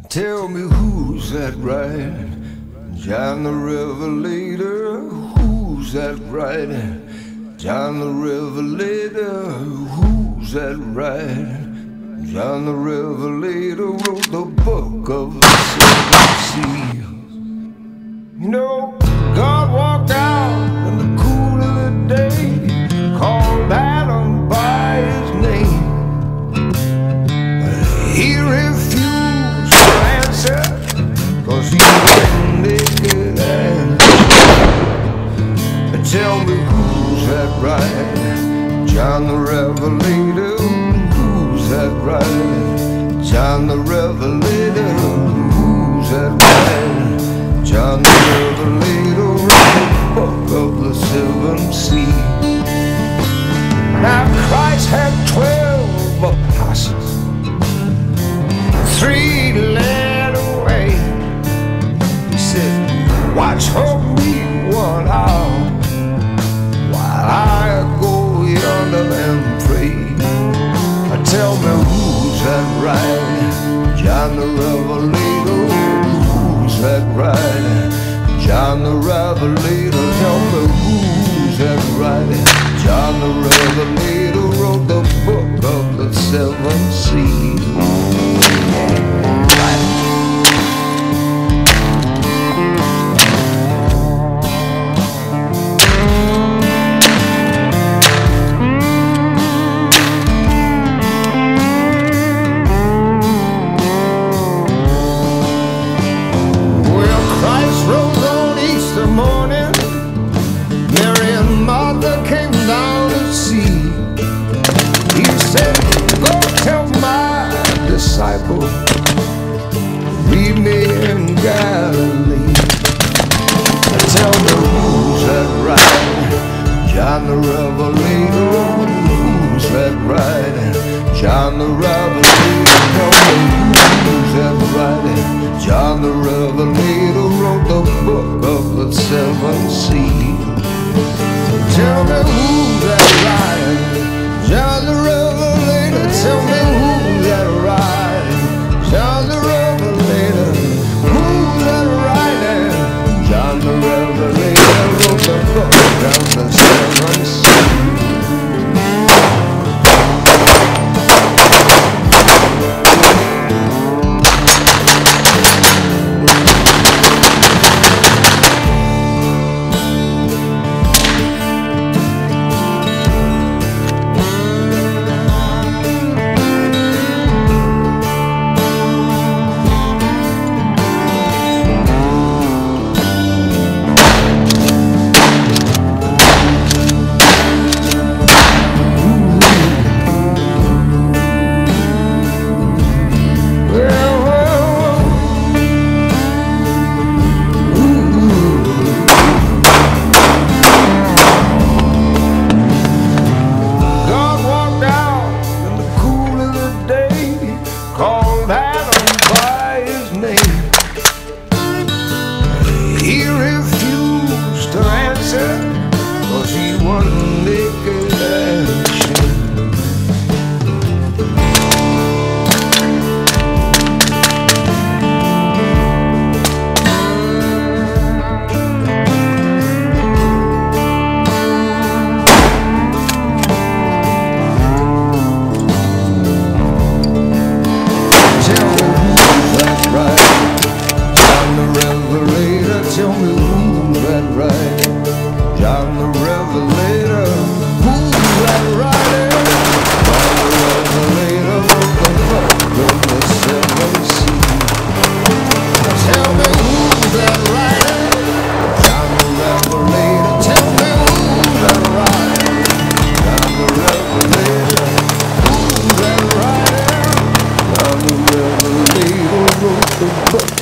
Tell me who's that right? John the Revelator. Who's that right? John the Revelator. Who's that right? John the Revelator wrote the book of the seven seals. You know, God walked out in the cool of the day, called Talon by his name. But he refused to answer, 'cause he was naked and tell me who's that right? John the Revelator. Who's that right? John the Revelator. Who's that right? John the Revelator wrote the book of the seven seals. Now Christ had 12 apostles, 3 led away. He said, watch over me 1 hour while I go yonder and pray. Tell me who's that right? John the Revelator. Who's that right? John the Revelator. Tell me who's that right? John the Revelator wrote the book of the seven seals. Meet me in Galilee. Tell me who's that right? John the Revelator. Who's that right? John the Revelator. Tell me who's that right? John the Revelator wrote the book of the seven seals. Tell me who's that right? John the Revelator. Tell me who's that right? John the Revelator. Who's that right? John the Revelator wrote the book of the seven seals. He refused to answer, 'cause he was naked and ashamed. Tell me who's that right? John the Revelator. Tell me who's that right? John the Revelator. Who's that right? John the Revelator wrote the book of the seven seals. Tell me who's that right? John the Revelator. Tell me who's that right? John the Revelator. Who's that right? John the Revelator wrote the book